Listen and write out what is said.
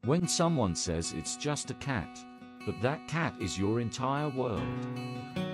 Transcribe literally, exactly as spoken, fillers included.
When someone says it's just a cat, but that cat is your entire world.